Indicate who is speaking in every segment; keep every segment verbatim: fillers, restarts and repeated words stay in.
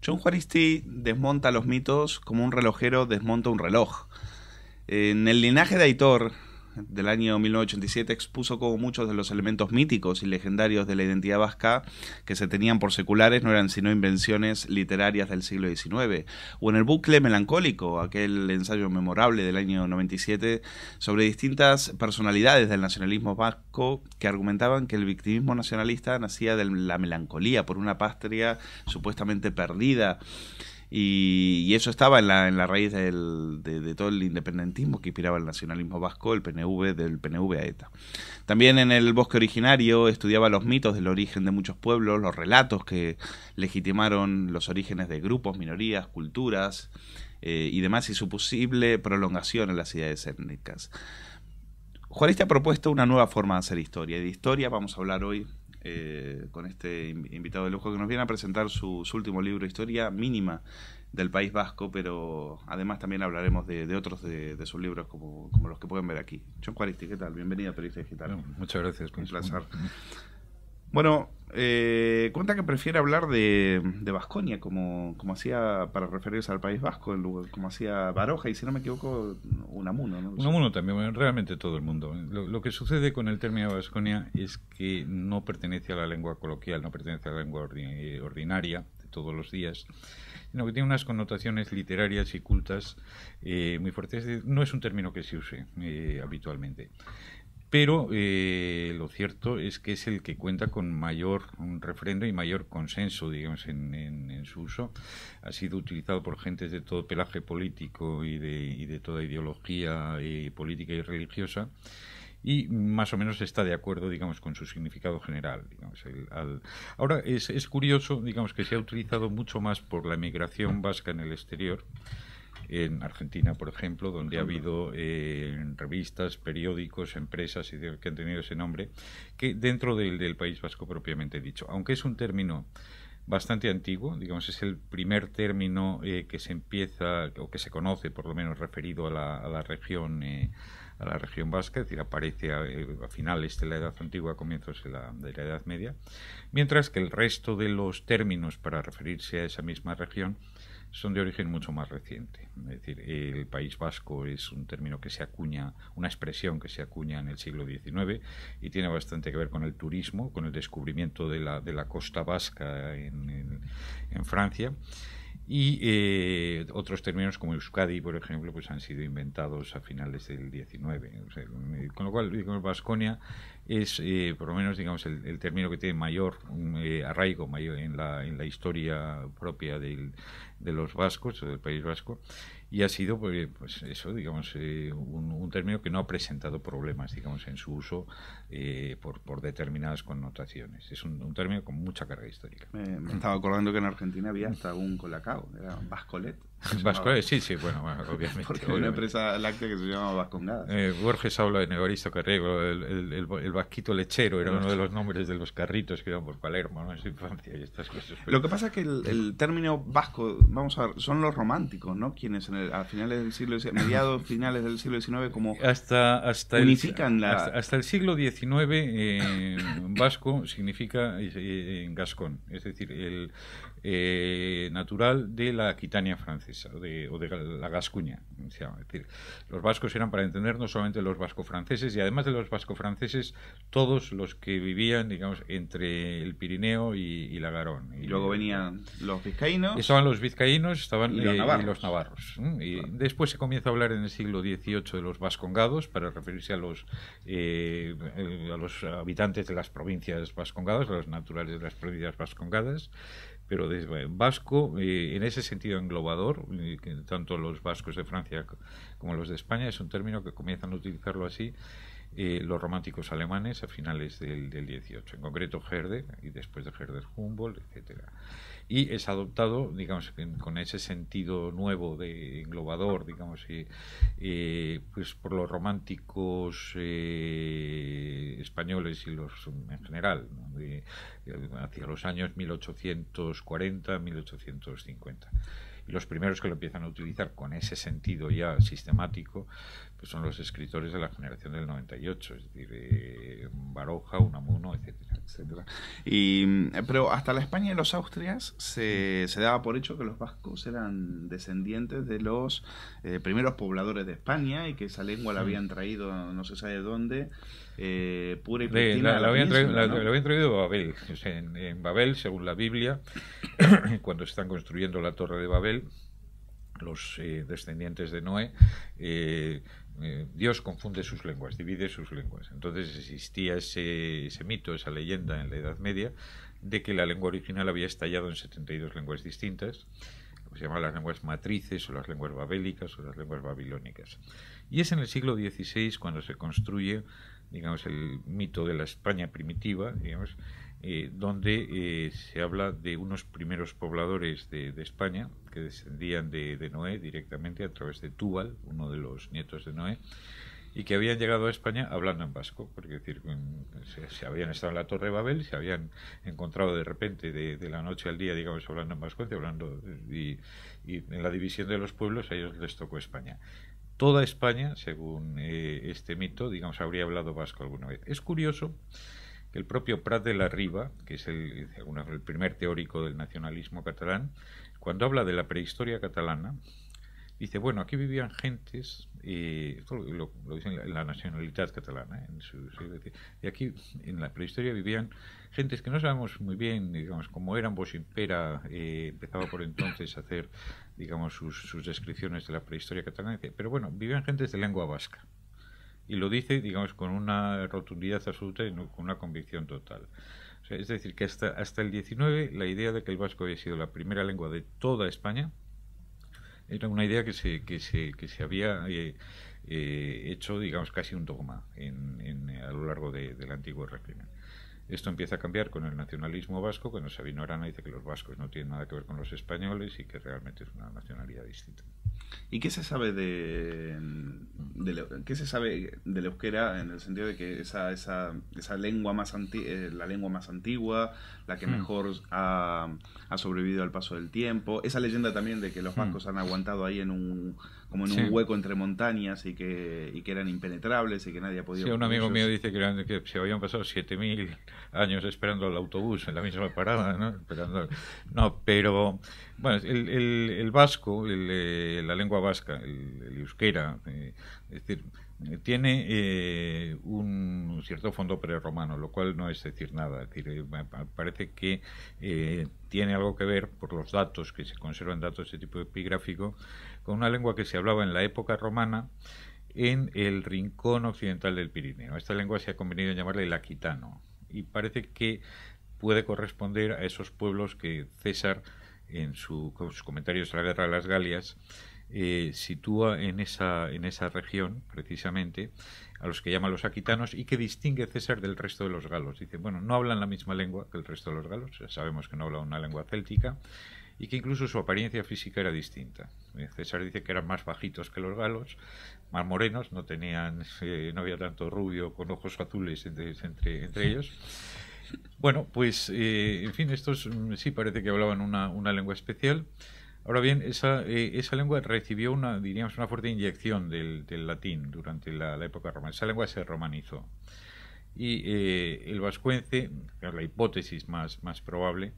Speaker 1: John Juaristi desmonta los mitos como un relojero desmonta un reloj. En el linaje de Aitor, del año mil novecientos ochenta y siete, expuso cómo muchos de los elementos míticos y legendarios de la identidad vasca que se tenían por seculares no eran sino invenciones literarias del siglo diecinueve. O en el bucle melancólico, aquel ensayo memorable del año noventa y siete sobre distintas personalidades del nacionalismo vasco que argumentaban que el victimismo nacionalista nacía de la melancolía por una patria supuestamente perdida. Y, y eso estaba en la, en la raíz del, de, de todo el independentismo que inspiraba el nacionalismo vasco, el P N V, del P N V a ETA. También en el Bosque Originario estudiaba los mitos del origen de muchos pueblos, los relatos que legitimaron los orígenes de grupos, minorías, culturas eh, y demás, y su posible prolongación en las ideas étnicas. Juaristi ha propuesto una nueva forma de hacer historia, y de historia vamos a hablar hoy Eh, con este invitado de lujo que nos viene a presentar su, su último libro, Historia Mínima del País Vasco, pero además también hablaremos de, de otros de, de sus libros como, como los que pueden ver aquí. John Juaristi, ¿qué tal? Bienvenido a Periferia Digital.
Speaker 2: No, muchas gracias.
Speaker 1: Un placer. Bueno, eh, cuenta que prefiere hablar de, de Baskonia, como, como hacía para referirse al País Vasco, en lugar, como hacía Baroja y, si no me equivoco, Unamuno, ¿no?
Speaker 2: Unamuno también, bueno, realmente todo el mundo. Lo, lo que sucede con el término Baskonia es que no pertenece a la lengua coloquial, no pertenece a la lengua ordi ordinaria de todos los días, sino que tiene unas connotaciones literarias y cultas eh, muy fuertes. No es un término que se use eh, habitualmente. Pero eh, lo cierto es que es el que cuenta con mayor un refrendo y mayor consenso, digamos, en, en, en su uso. Ha sido utilizado por gentes de todo pelaje político y de, y de toda ideología eh, política y religiosa, y más o menos está de acuerdo, digamos, con su significado general. Digamos, el, al... Ahora, es, es curioso, digamos, que se ha utilizado mucho más por la emigración vasca en el exterior, en Argentina, por ejemplo, donde ha habido eh, revistas, periódicos, empresas que han tenido ese nombre, que dentro del, del País Vasco propiamente dicho. Aunque es un término bastante antiguo, digamos, es el primer término eh, que se empieza, o que se conoce, por lo menos, referido a la, a la región eh, a la región vasca, es decir, aparece a, a finales de la Edad Antigua, a comienzos de la, de la Edad Media, mientras que el resto de los términos para referirse a esa misma región son de origen mucho más reciente. Es decir, el País Vasco es un término que se acuña, una expresión que se acuña en el siglo diecinueve y tiene bastante que ver con el turismo, con el descubrimiento de la, de la costa vasca en, en, en Francia. Y eh, otros términos como Euskadi, por ejemplo, pues han sido inventados a finales del diecinueve. O sea, con lo cual, digamos, Baskonia es, eh, por lo menos, digamos, el, el término que tiene mayor eh, arraigo mayor en la, en la historia propia del, de los vascos, del País Vasco, y ha sido, pues, pues eso, digamos, eh, un, un término que no ha presentado problemas, digamos, en su uso eh, por, por determinadas connotaciones. Es un, un término con mucha carga histórica.
Speaker 1: Me, me estaba acordando que en Argentina había hasta un colacao, era Vascolet.
Speaker 2: Vascolet, sí, sí, bueno, bueno obviamente.
Speaker 1: Porque había una empresa láctea que se llamaba Vascongadas.
Speaker 2: Eh, Borges habla de Evaristo Carrego, el, el, el, el vasquito lechero era uno de los nombres de los carritos que iban por Palermo, ¿no? En su infancia y estas cosas.
Speaker 1: Lo que pasa es que el, el término vasco, vamos a ver, son los románticos, ¿no? Quienes en el, a finales del siglo diecinueve, mediados, finales del siglo diecinueve, como
Speaker 2: hasta, hasta
Speaker 1: unifican
Speaker 2: el,
Speaker 1: la...
Speaker 2: Hasta, hasta el siglo diecinueve, eh, vasco significa eh, en gascón, es decir, el eh, natural de la Aquitania francesa, o de, o de la Gascuña, se llama. Es decir, los vascos eran, para entender, no solamente los vasco-franceses, y además de los vasco-franceses, todos los que vivían, digamos, entre el Pirineo y, y la Garón.
Speaker 1: Y, y luego venían los vizcaínos.
Speaker 2: Estaban los vizcaínos, estaban
Speaker 1: y los
Speaker 2: eh,
Speaker 1: navarros.
Speaker 2: Y los navarros ¿eh? Y claro. Después se comienza a hablar en el siglo dieciocho de los vascongados, para referirse a los, eh, a los habitantes de las provincias vascongadas, a los naturales de las provincias vascongadas. Pero desde vasco, eh, en ese sentido englobador, eh, que tanto los vascos de Francia como los de España, es un término que comienzan a utilizarlo así eh, los románticos alemanes a finales del, del dieciocho, en concreto Herder, y después de Herder Humboldt, etcétera. Y es adoptado, digamos, en, con ese sentido nuevo de englobador, digamos, eh, eh, pues por los románticos eh, españoles y los en general, ¿no? de, de, hacia los años mil ochocientos cuarenta, mil ochocientos cincuenta. Y los primeros que lo empiezan a utilizar con ese sentido ya sistemático pues son los escritores de la generación del noventa y ocho, es decir, eh, Baroja, Unamuno, etcétera, etcétera.
Speaker 1: Y, pero hasta la España y los Austrias se, se daba por hecho que los vascos eran descendientes de los eh, primeros pobladores de España y que esa lengua la habían traído no se sabe de dónde, eh, pura y pristina.
Speaker 2: La, la,
Speaker 1: la
Speaker 2: habían traído,
Speaker 1: península,
Speaker 2: la,
Speaker 1: ¿no?
Speaker 2: la habían traído de Babel. O sea, en, en Babel, según la Biblia, cuando están construyendo la Torre de Babel, los eh, descendientes de Noé, eh, eh, Dios confunde sus lenguas, divide sus lenguas. Entonces existía ese, ese mito, esa leyenda en la Edad Media, de que la lengua original había estallado en setenta y dos lenguas distintas, se llaman las lenguas matrices o las lenguas babélicas o las lenguas babilónicas. Y es en el siglo dieciséis cuando se construye, digamos, el mito de la España primitiva, digamos, eh, donde eh, se habla de unos primeros pobladores de, de España que descendían de, de Noé directamente a través de Túbal, uno de los nietos de Noé, y que habían llegado a España hablando en vasco, porque es decir, se, se habían estado en la Torre de Babel, se habían encontrado de repente de, de la noche al día, digamos, hablando en vasco, hablando y, y en la división de los pueblos a ellos les tocó España. Toda España, según eh, este mito, digamos, habría hablado vasco alguna vez. Es curioso que el propio Prat de la Riba, que es el, el primer teórico del nacionalismo catalán, cuando habla de la prehistoria catalana, dice, bueno, aquí vivían gentes, eh, esto lo, lo dice en la, en la nacionalidad catalana, en su, y aquí en la prehistoria vivían gentes que no sabemos muy bien, digamos, cómo eran. Bosch Impera eh, empezaba por entonces a hacer, digamos, sus, sus descripciones de la prehistoria catalana, pero bueno, vivían gentes de lengua vasca. Y lo dice, digamos, con una rotundidad absoluta y no, con una convicción total. O sea, es decir, que hasta, hasta el diecinueve la idea de que el vasco había sido la primera lengua de toda España era una idea que se, que se, que se había eh, eh, hecho, digamos, casi un dogma en, en, a lo largo de, del antiguo régimen. Esto empieza a cambiar con el nacionalismo vasco, cuando Sabino Arana dice que los vascos no tienen nada que ver con los españoles y que realmente es una nacionalidad distinta.
Speaker 1: ¿Y qué se sabe de, de la, qué se sabe del euskera en el sentido de que esa esa esa lengua más anti, eh, la lengua más antigua, la que mejor ha, ha sobrevivido al paso del tiempo, esa leyenda también de que los vascos han aguantado ahí en un como en un sí. hueco entre montañas y que y que eran impenetrables y que nadie ha podido.
Speaker 2: Sí, un amigo ellos. mío dice que, eran, que se habían pasado siete mil años esperando el autobús en la misma parada, ¿no? Esperando, no, pero bueno, el, el, el vasco, el, la lengua vasca, el, el euskera, eh, es decir, tiene eh, un cierto fondo prerromano, lo cual no es decir nada. Es decir, eh, parece que eh, tiene algo que ver, por los datos que se conservan, datos de este tipo epigráfico, con una lengua que se hablaba en la época romana en el rincón occidental del Pirineo. Esta lengua se ha convenido en llamarle el aquitano y parece que puede corresponder a esos pueblos que César, en su, sus comentarios a la guerra de las Galias, eh, sitúa en esa, en esa región, precisamente, a los que llaman los aquitanos y que distingue César del resto de los galos. Dice, bueno, no hablan la misma lengua que el resto de los galos, ya sabemos que no hablan una lengua céltica, y que incluso su apariencia física era distinta. César dice que eran más bajitos que los galos, más morenos, no tenían, eh, no había tanto rubio con ojos azules entre, entre, entre ellos. Bueno, pues, eh, en fin, estos sí parece que hablaban una, una lengua especial. Ahora bien, esa, eh, esa lengua recibió una, diríamos, una fuerte inyección del, del latín durante la, la época romana. Esa lengua se romanizó. Y eh, el vascuence, la hipótesis más, más probable,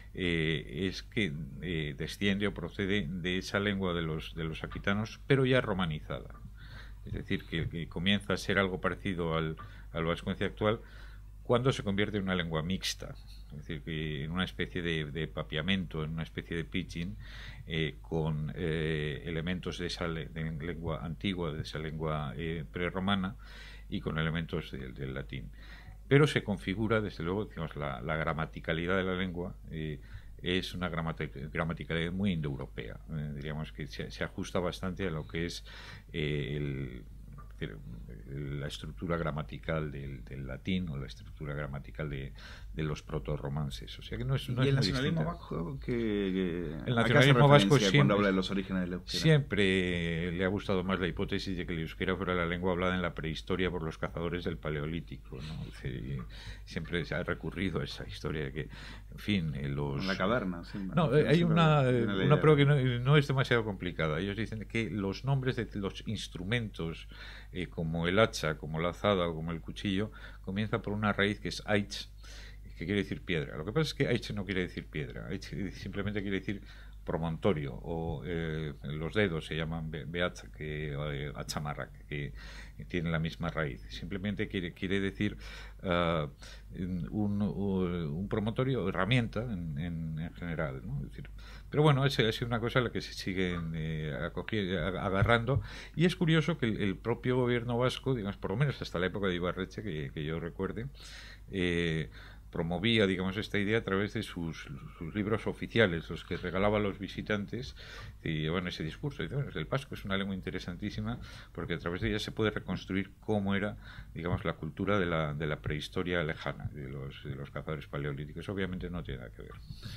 Speaker 2: eh, es que eh, desciende o procede de esa lengua de los, de los aquitanos, pero ya romanizada. Es decir, que, que comienza a ser algo parecido al, al vascuence actual cuando se convierte en una lengua mixta, es decir, que en una especie de, de papiamento, en una especie de pidgin, eh, con eh, elementos de esa le, de lengua antigua, de esa lengua eh, prerromana, y con elementos de, del latín. Pero se configura, desde luego, digamos, la, la gramaticalidad de la lengua eh, es una gramaticalidad muy indoeuropea. Eh, diríamos que se, se ajusta bastante a lo que es eh, el, la estructura gramatical del, del latín o la estructura gramatical de, de los proto-romances. O sea que no es, no
Speaker 1: ¿Y
Speaker 2: es
Speaker 1: el
Speaker 2: muy
Speaker 1: nacionalismo
Speaker 2: distinta.
Speaker 1: vasco? Que, que,
Speaker 2: El nacionalismo vasco siempre,
Speaker 1: cuando habla de los orígenes del euskera.
Speaker 2: Siempre le ha gustado más la hipótesis de que el euskera fuera la lengua hablada en la prehistoria por los cazadores del Paleolítico, ¿no? Sí, siempre se ha recurrido a esa historia de que, en fin, eh, los...
Speaker 1: En la caverna. Sí,
Speaker 2: no,
Speaker 1: no,
Speaker 2: hay una, una prueba que no, no es demasiado complicada. Ellos dicen que los nombres de los instrumentos, eh, como el hacha, como la azada o como el cuchillo, comienzan por una raíz que es aitz, que quiere decir piedra. Lo que pasa es que aitz no quiere decir piedra, aitz simplemente quiere decir promontorio, o eh, los dedos se llaman beatza, que eh, achamarra, que, que tienen la misma raíz. Simplemente quiere, quiere decir uh, un, un promontorio, herramienta en, en, en general, ¿no? Es decir, pero bueno, es, es una cosa a la que se siguen eh, agarrando, y es curioso que el, el propio gobierno vasco, digamos, por lo menos hasta la época de Ibarretxe, que, que yo recuerde, eh, promovía, digamos, esta idea a través de sus, sus libros oficiales, los que regalaba a los visitantes, y bueno, ese discurso. Y, bueno, el vasco es una lengua interesantísima porque a través de ella se puede reconstruir cómo era, digamos, la cultura de la, de la prehistoria lejana, de los, de los cazadores paleolíticos. Obviamente no tiene nada que ver.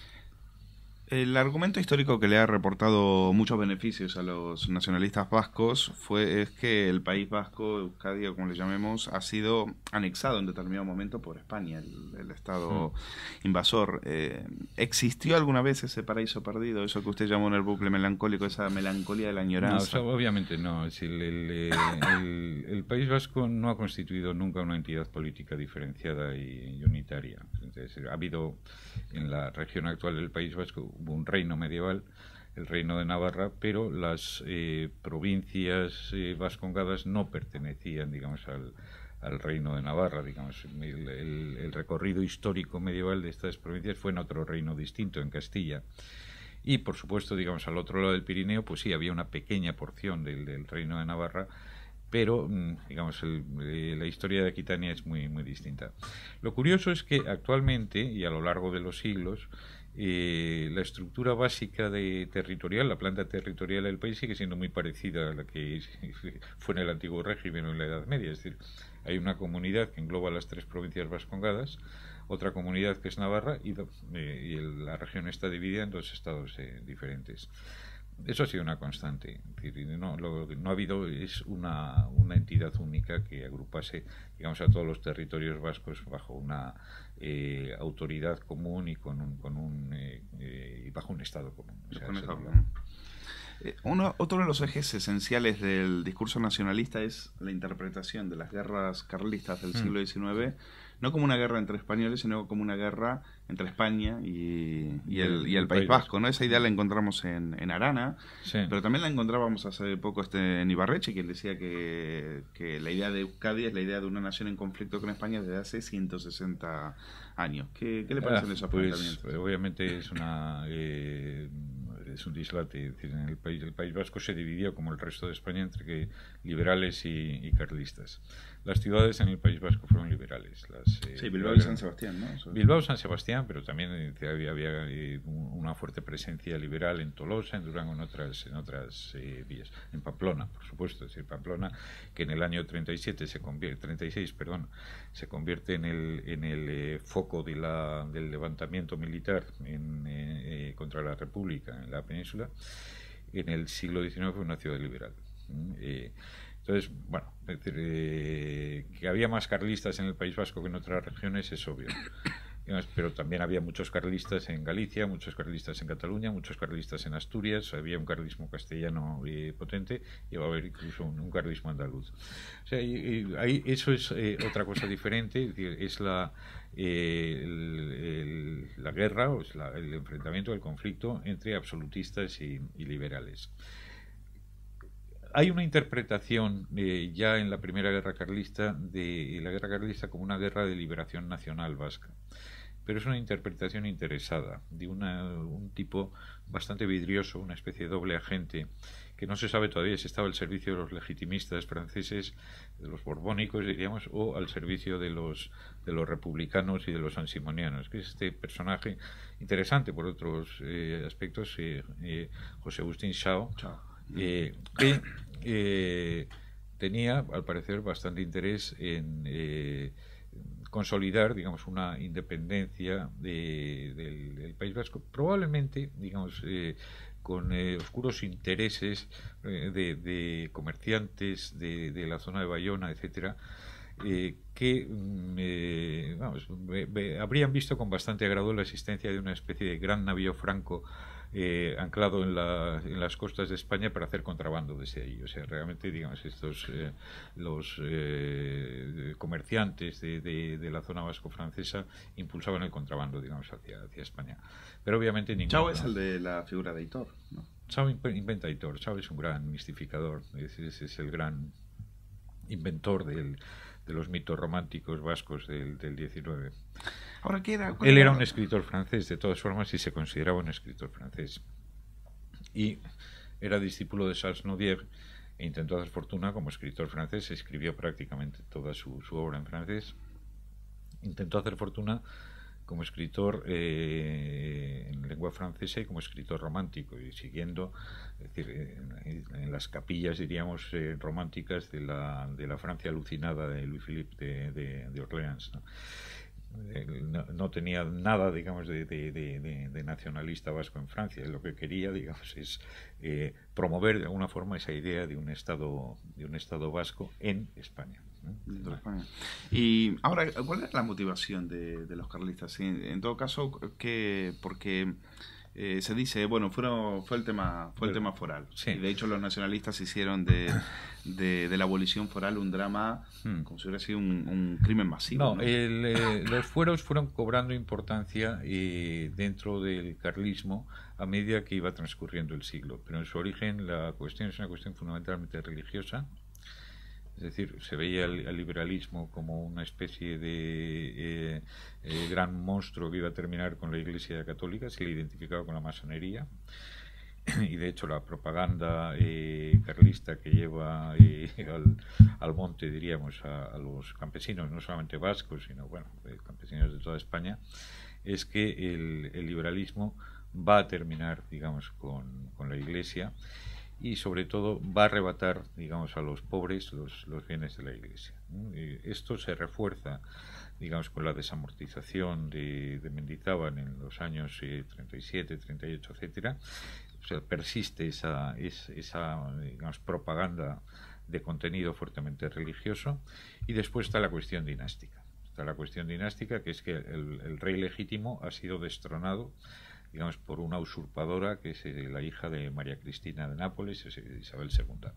Speaker 1: El argumento histórico que le ha reportado muchos beneficios a los nacionalistas vascos fue es que el País Vasco, Euskadi, o como le llamemos, ha sido anexado en determinado momento por España, el, el Estado mm. invasor. Eh, ¿Existió alguna vez ese paraíso perdido, eso que usted llamó en el bucle melancólico, esa melancolía de la añoranza?
Speaker 2: No, o sea, obviamente no. Es el, el, el, el País Vasco no ha constituido nunca una entidad política diferenciada y, y unitaria. Entonces, ha habido en la región actual del País Vasco hubo un reino medieval, el reino de Navarra, pero las eh, provincias eh, vascongadas no pertenecían, digamos, al, al reino de Navarra, digamos. El, el, el recorrido histórico medieval de estas provincias fue en otro reino distinto, en Castilla. Y, por supuesto, digamos, al otro lado del Pirineo, pues sí, había una pequeña porción del, del reino de Navarra, pero, digamos, el, eh, la historia de Aquitania es muy, muy distinta. Lo curioso es que actualmente, y a lo largo de los siglos, Eh, la estructura básica de territorial, la planta territorial del país sigue siendo muy parecida a la que fue en el antiguo régimen o en la Edad Media. Es decir, hay una comunidad que engloba las tres provincias vascongadas, otra comunidad que es Navarra, y, eh, y el, la región está dividida en dos estados eh, diferentes. Eso ha sido una constante. Es decir, no, lo que no ha habido es una, una entidad única que agrupase, digamos, a todos los territorios vascos bajo una eh, autoridad común y con un, con un eh, eh, y bajo un estado común. O sea,
Speaker 1: eh, uno, otro de los ejes esenciales del discurso nacionalista es la interpretación de las guerras carlistas del siglo diecinueve, no como una guerra entre españoles, sino como una guerra entre España y, y, el, y el País Vasco, ¿no? Esa idea la encontramos en, en Arana, sí. Pero también la encontrábamos hace poco este, en Ibarretxe, quien decía que, que la idea de Euskadi es la idea de una nación en conflicto con España desde hace ciento sesenta años. ¿Qué, qué le parecen ah, esos
Speaker 2: pues,
Speaker 1: planteamientos?
Speaker 2: Obviamente es una... Eh, es un dislate. Es decir, en el país, el País Vasco se dividió, como el resto de España, entre que liberales y, y carlistas. Las ciudades en el País Vasco fueron liberales. Las,
Speaker 1: eh, sí, Bilbao y San Sebastián, ¿no?
Speaker 2: Bilbao y San Sebastián, pero también eh, había, había eh, una fuerte presencia liberal en Tolosa, en Durango, en otras, en otras eh, vías. En Pamplona, por supuesto. Es decir, Pamplona, que en el año treinta y siete se convierte, treinta y seis, perdón, se convierte en el, en el eh, foco de la, del levantamiento militar en, eh, contra la República en la península. En el siglo diecinueve fue una ciudad liberal. Eh, Entonces, bueno, es decir, eh, que había más carlistas en el País Vasco que en otras regiones es obvio. Pero también había muchos carlistas en Galicia, muchos carlistas en Cataluña, muchos carlistas en Asturias, había un carlismo castellano eh, potente y va a haber incluso un, un carlismo andaluz. O sea, y, y ahí, eso es eh, otra cosa diferente, es, decir, es la, eh, el, el, la guerra, o es la, el enfrentamiento, el conflicto entre absolutistas y, y liberales. Hay una interpretación eh, ya en la primera guerra carlista de la guerra carlista como una guerra de liberación nacional vasca, pero es una interpretación interesada de una, un tipo bastante vidrioso, una especie de doble agente que no se sabe todavía si estaba al servicio de los legitimistas franceses, de los borbónicos, diríamos, o al servicio de los de los republicanos y de los ansimonianos, que es este personaje interesante por otros eh, aspectos, eh, eh, José Agustín Chao. Chao. Eh, que eh, tenía, al parecer, bastante interés en eh, consolidar, digamos, una independencia de, del, del País Vasco, probablemente, digamos, eh, con eh, oscuros intereses eh, de, de comerciantes de, de la zona de Bayona, etcétera, eh, que eh, vamos, be, be, habrían visto con bastante agrado la existencia de una especie de gran navío franco eh, anclado en, la, en las costas de España para hacer contrabando desde ahí. O sea, realmente, digamos, estos eh, los eh, comerciantes de, de, de la zona vasco-francesa impulsaban el contrabando, digamos, hacia, hacia España. Pero obviamente ningún...
Speaker 1: Chao es el de la figura de Aitor, ¿no?
Speaker 2: Chao inventa a Aitor. Chao es un gran mistificador. Ese es, es el gran inventor del, de los mitos románticos vascos del, del diecinueve.
Speaker 1: Ahora, ¿qué era?
Speaker 2: Él era un escritor francés, de todas formas, y se consideraba un escritor francés. Y era discípulo de Charles Nodier e intentó hacer fortuna como escritor francés. Escribió prácticamente toda su, su obra en francés. Intentó hacer fortuna como escritor eh, en lengua francesa y como escritor romántico, y siguiendo, es decir, en, en las capillas, diríamos, eh, románticas de la, de la Francia alucinada de Louis-Philippe de, de, de Orleans, ¿no? No, no tenía nada, digamos, de, de, de, de nacionalista vasco en Francia. Lo que quería, digamos, es eh, promover de alguna forma esa idea de un estado, de un estado vasco en España, ¿no?
Speaker 1: España. Y ahora, ¿cuál es la motivación de, de los carlistas? En, en todo caso, ¿qué? Porque eh, se dice, bueno, fueron, fue el tema, fue el tema foral.
Speaker 2: Sí.
Speaker 1: Y de hecho los nacionalistas hicieron de, de, de la abolición foral un drama, hmm. como si hubiera sido un, un crimen masivo.
Speaker 2: No,
Speaker 1: ¿no?
Speaker 2: El, eh, los fueros fueron cobrando importancia eh, dentro del carlismo a medida que iba transcurriendo el siglo. Pero en su origen la cuestión es una cuestión fundamentalmente religiosa. Es decir, se veía el, el liberalismo como una especie de eh, eh, gran monstruo que iba a terminar con la Iglesia Católica. Se le identificaba con la masonería. Y de hecho la propaganda eh, carlista que lleva eh, al, al monte, diríamos, a, a los campesinos, no solamente vascos, sino bueno, eh, campesinos de toda España, es que el, el liberalismo va a terminar, digamos, con, con la Iglesia, y sobre todo va a arrebatar, digamos, a los pobres los, los bienes de la Iglesia. Esto se refuerza, digamos, con la desamortización de, de Mendizábal en los años eh, treinta y siete, treinta y ocho, etcétera. O sea, persiste esa, esa, esa digamos, propaganda de contenido fuertemente religioso. Y después está la cuestión dinástica. Está la cuestión dinástica, que es que el, el rey legítimo ha sido destronado, digamos, por una usurpadora que es la hija de María Cristina de Nápoles, es Isabel segunda.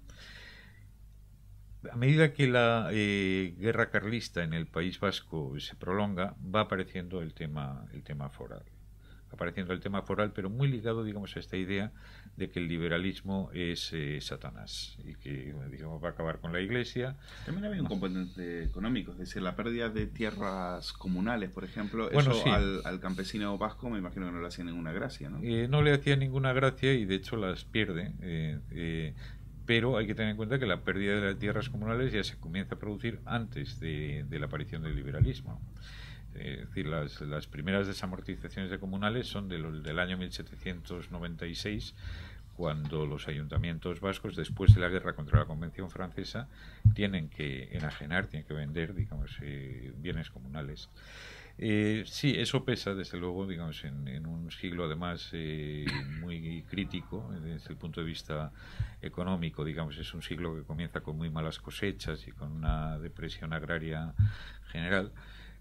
Speaker 2: A medida que la eh, guerra carlista en el País Vasco se prolonga, va apareciendo el tema, el tema foral. apareciendo el tema foral, pero muy ligado, digamos, a esta idea de que el liberalismo es eh, Satanás y que, digamos, va a acabar con la Iglesia.
Speaker 1: También había un componente económico, es decir, la pérdida de tierras comunales, por ejemplo,
Speaker 2: bueno,
Speaker 1: eso
Speaker 2: sí.
Speaker 1: al, al campesino vasco me imagino que no le hacía ninguna gracia, ¿no?
Speaker 2: Eh, no le hacía ninguna gracia y de hecho las pierde. Eh, eh, pero hay que tener en cuenta que la pérdida de las tierras comunales ya se comienza a producir antes de, de la aparición del liberalismo. Es decir, las, las primeras desamortizaciones de comunales son de los, del año mil setecientos noventa y seis, cuando los ayuntamientos vascos, después de la guerra contra la Convención Francesa, tienen que enajenar, tienen que vender, digamos, eh, bienes comunales. Eh, sí, eso pesa, desde luego, digamos, en, en un siglo además eh, muy crítico desde el punto de vista económico, digamos, es un siglo que comienza con muy malas cosechas y con una depresión agraria general.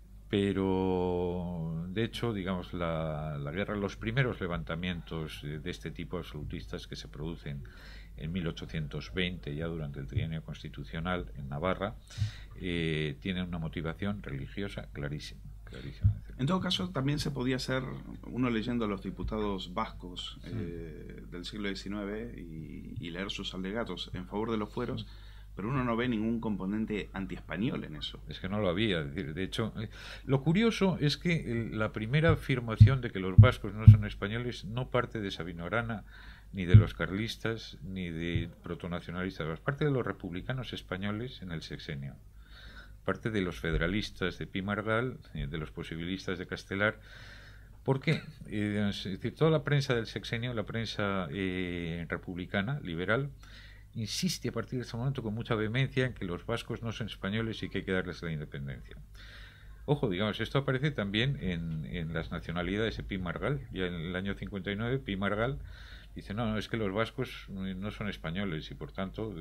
Speaker 2: Pero, de hecho, digamos, la, la guerra, los primeros levantamientos de, de este tipo absolutistas que se producen en mil ochocientos veinte, ya durante el trienio constitucional en Navarra, eh, tienen una motivación religiosa clarísima. clarísima.
Speaker 1: En todo caso, también se podía hacer, uno leyendo a los diputados vascos eh, del siglo diecinueve y, y leer sus alegatos en favor de los fueros, pero uno no ve ningún componente antiespañol en eso.
Speaker 2: Es que no lo había. Es decir, de hecho, eh, lo curioso es que el, la primera afirmación de que los vascos no son españoles no parte de Sabino Arana, ni de los carlistas, ni de protonacionalistas, parte de los republicanos españoles en el sexenio, parte de los federalistas de Pi Margall, eh, de los posibilistas de Castelar. ¿Por qué? Eh, es decir, toda la prensa del sexenio, la prensa eh, republicana, liberal, insiste a partir de ese momento con mucha vehemencia en que los vascos no son españoles y que hay que darles la independencia. Ojo, digamos, esto aparece también en, en las nacionalidades de Pi Margall. Ya en el año cincuenta y nueve, Pi Margall dice, no, no, es que los vascos no son españoles y por tanto...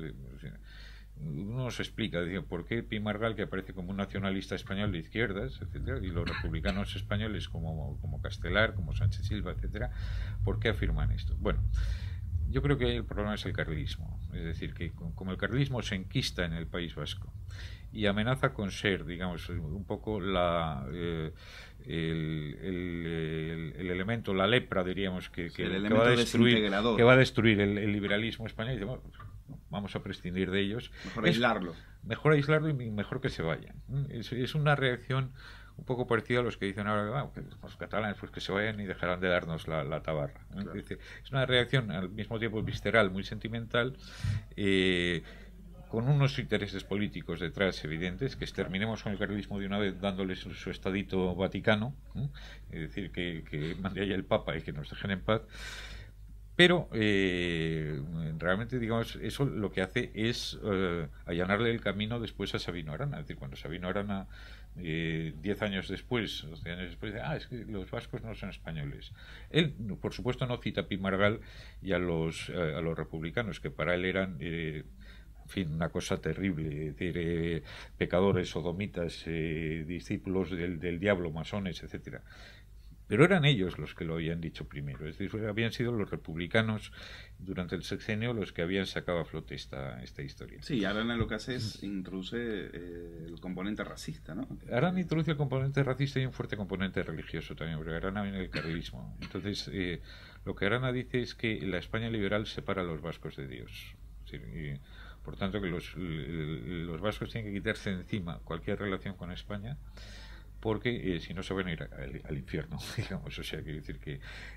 Speaker 2: Uno nos explica, dice, por qué Pi Margall, que aparece como un nacionalista español de izquierdas, etcétera, y los republicanos españoles como, como Castelar, como Sánchez Silva, etcétera, ¿por qué afirman esto? Bueno, yo creo que el problema es el carlismo, es decir, que como el carlismo se enquista en el País Vasco y amenaza con ser, digamos, un poco la eh, el, el, el, el elemento, la lepra, diríamos, que, que,
Speaker 1: el
Speaker 2: que va a destruir, que va a destruir el, el liberalismo español, y dice, bueno, vamos a prescindir de ellos.
Speaker 1: Mejor es, aislarlo.
Speaker 2: Mejor aislarlo y mejor que se vayan. Es, es una reacción un poco parecida a los que dicen ahora, ah, que los catalanes pues que se vayan y dejarán de darnos la, la tabarra. Claro. Es decir, es una reacción al mismo tiempo visceral, muy sentimental, eh, con unos intereses políticos detrás evidentes, que exterminemos con el carlismo de una vez dándoles su, su estadito vaticano, ¿eh? Es decir, que, que mande allá el Papa y que nos dejen en paz. Pero eh, realmente, digamos, eso lo que hace es eh, allanarle el camino después a Sabino Arana. Es decir, cuando Sabino Arana, eh, diez años después, doce años después, dice, ah, es que los vascos no son españoles. Él, por supuesto, no cita a Pi Margall y a los, eh, a los republicanos, que para él eran... Eh, en fin, una cosa terrible, es decir, eh, pecadores, sodomitas, eh, discípulos del, del diablo, masones, etcétera. Pero eran ellos los que lo habían dicho primero, es decir, habían sido los republicanos durante el sexenio los que habían sacado a flote esta, esta historia.
Speaker 1: Sí, Arana lo que hace es introduce eh, el componente racista, ¿no?
Speaker 2: Arana introduce el componente racista y un fuerte componente religioso también, porque Arana viene del carlismo. Entonces, eh, lo que Arana dice es que la España liberal separa a los vascos de Dios. Es decir, y, por tanto, que los, los vascos tienen que quitarse de encima cualquier relación con España, porque eh, si no se van a ir al, al infierno, digamos. O sea, quiere decir que eh,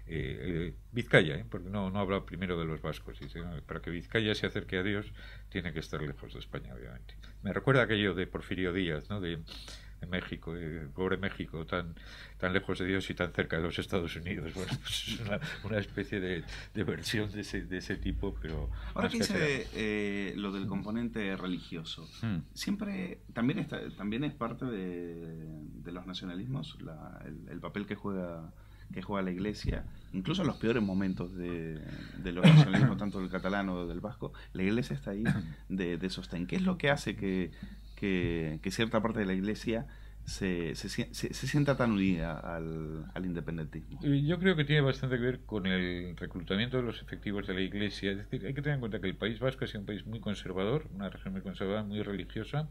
Speaker 2: eh, Vizcaya, ¿eh? porque no, no habla primero de los vascos, dice, no, para que Vizcaya se acerque a Dios tiene que estar lejos de España, obviamente. Me recuerda aquello de Porfirio Díaz, ¿no? de, de México, eh, pobre México, tan, tan lejos de Dios y tan cerca de los Estados Unidos. Bueno, pues es una, una especie de, de versión de ese, de ese tipo, pero...
Speaker 1: Ahora que dice eh, lo del componente religioso, hmm. siempre, también está, también es parte de, de los nacionalismos, la, el, el papel que juega que juega la Iglesia, incluso en los peores momentos de, de los nacionalismos, tanto del catalán o del vasco, la Iglesia está ahí de, de sostén. ¿Qué es lo que hace que, que, que cierta parte de la Iglesia se, se, se, se sienta tan unida al, al independentismo?
Speaker 2: Yo creo que tiene bastante que ver con el reclutamiento de los efectivos de la Iglesia. Es decir, hay que tener en cuenta que el País Vasco ha sido un país muy conservador, una región muy conservadora, muy religiosa,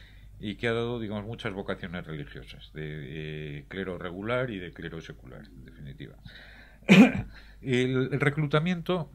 Speaker 2: y que ha dado, digamos, muchas vocaciones religiosas, de eh, clero regular y de clero secular, en definitiva. el, el reclutamiento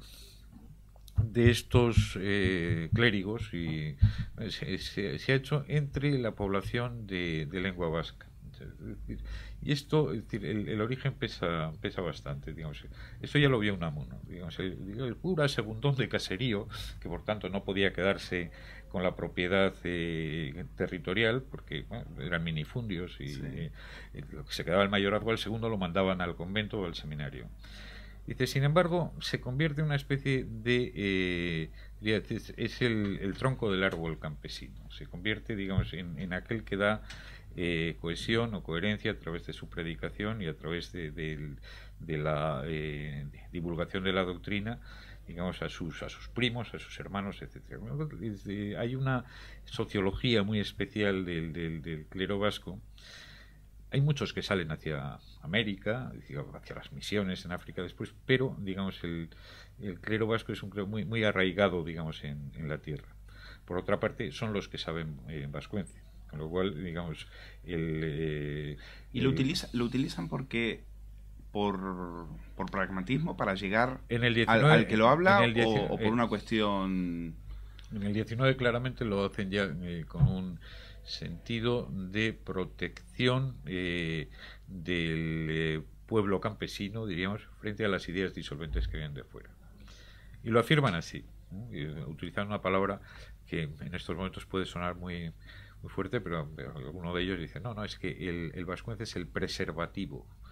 Speaker 2: de estos eh, clérigos y, eh, se, se, se ha hecho entre la población de, de lengua vasca. Es decir, y esto, es decir, el, el origen pesa, pesa bastante, digamos. Eso ya lo vio Unamuno, digamos, el, el cura segundón de caserío, que por tanto no podía quedarse con la propiedad eh, territorial, porque bueno, eran minifundios y sí. eh, lo que se quedaba el mayorazgo al segundo lo mandaban al convento o al seminario. Dice, sin embargo, se convierte en una especie de... Eh, es, es el, el tronco del árbol campesino. Se convierte, digamos, en, en aquel que da eh, cohesión o coherencia a través de su predicación y a través de, de, de la eh, divulgación de la doctrina, digamos, a sus, a sus primos, a sus hermanos, etcétera. Hay una sociología muy especial del, del, del clero vasco. Hay muchos que salen hacia América, hacia las misiones en África después, pero, digamos, el, el clero vasco es un clero muy, muy arraigado, digamos, en, en la tierra. Por otra parte, son los que saben eh, vascuence, con lo cual, digamos, el... Eh,
Speaker 1: y lo, utiliza, lo utilizan porque... Por, por pragmatismo para llegar
Speaker 2: en el diecinueve,
Speaker 1: al, al que lo habla
Speaker 2: el diecinueve,
Speaker 1: o, o por una cuestión...
Speaker 2: En el diecinueve claramente lo hacen ya eh, con un sentido de protección eh, del eh, pueblo campesino, diríamos, frente a las ideas disolventes que vienen de fuera. Y lo afirman así, ¿no? Y utilizan una palabra que en estos momentos puede sonar muy, muy fuerte, pero alguno de ellos dice, no, no, es que el, el vascuence es el preservativo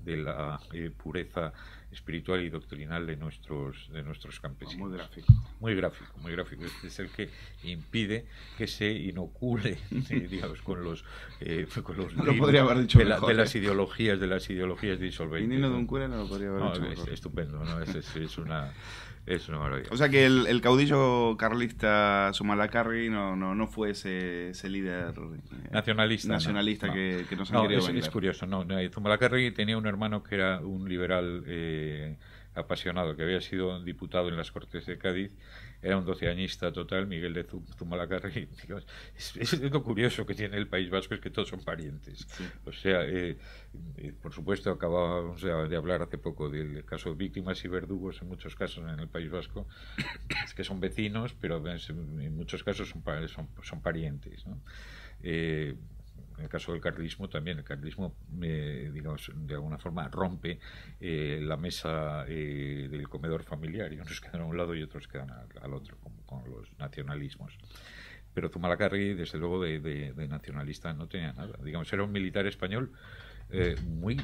Speaker 2: de la eh, pureza espiritual y doctrinal de nuestros de nuestros campesinos.
Speaker 1: Muy gráfico.
Speaker 2: Muy gráfico, muy gráfico. Este es el que impide que se inocule, eh, digamos, con los eh, con los
Speaker 1: no lo podría haber dicho
Speaker 2: de, la,
Speaker 1: mejor,
Speaker 2: de
Speaker 1: ¿eh?
Speaker 2: las ideologías de las ideologías disolventes.
Speaker 1: Viniendo de un cura no lo podría haber
Speaker 2: no,
Speaker 1: dicho
Speaker 2: es,
Speaker 1: mejor.
Speaker 2: estupendo, ¿no? Es, es, es una es una maravilla.
Speaker 1: O sea que el, el caudillo carlista Zumalacárregui no, no, no fue ese, ese líder eh,
Speaker 2: nacionalista,
Speaker 1: nacionalista
Speaker 2: no,
Speaker 1: que,
Speaker 2: no.
Speaker 1: que nos han
Speaker 2: no,
Speaker 1: querido
Speaker 2: es,
Speaker 1: vender.
Speaker 2: es curioso, no, no, Zumalacárregui tenía un hermano que era un liberal eh, apasionado, que había sido diputado en las Cortes de Cádiz, era un doceañista total, Miguel de Zumalacárregui. Es, es, es lo curioso que tiene el País Vasco, es que todos son parientes. Sí. O sea, eh, eh, por supuesto, acabábamos de hablar hace poco del caso de víctimas y verdugos, en muchos casos en el País Vasco, es que son vecinos, pero en muchos casos son, son, son parientes, ¿no? Eh, En el caso del carlismo también, el carlismo, eh, digamos, de alguna forma rompe eh, la mesa eh, del comedor familiar, y unos quedan a un lado y otros quedan al, al otro, como con los nacionalismos. Pero Zumalacárregui, desde luego, de, de, de nacionalista no tenía nada. Digamos, era un militar español eh, muy,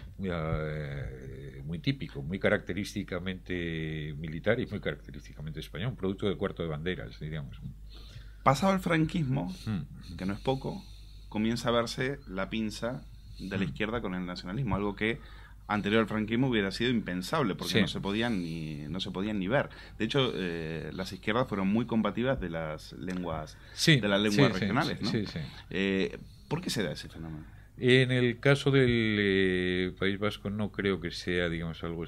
Speaker 2: eh, muy típico, muy característicamente militar y muy característicamente español, un producto del cuarto de banderas, diríamos.
Speaker 1: Pasado el franquismo, hmm. que no es poco, comienza a verse la pinza de la izquierda con el nacionalismo, algo que anterior al franquismo hubiera sido impensable, porque sí. no se podían ni no se podían ni ver. De hecho, eh, las izquierdas fueron muy combativas de las lenguas
Speaker 2: sí,
Speaker 1: de las lenguas
Speaker 2: sí,
Speaker 1: regionales,
Speaker 2: sí,
Speaker 1: ¿no?
Speaker 2: Sí, sí.
Speaker 1: Eh, ¿Por qué se da ese fenómeno?
Speaker 2: En el caso del eh, País Vasco no creo que sea, digamos, algo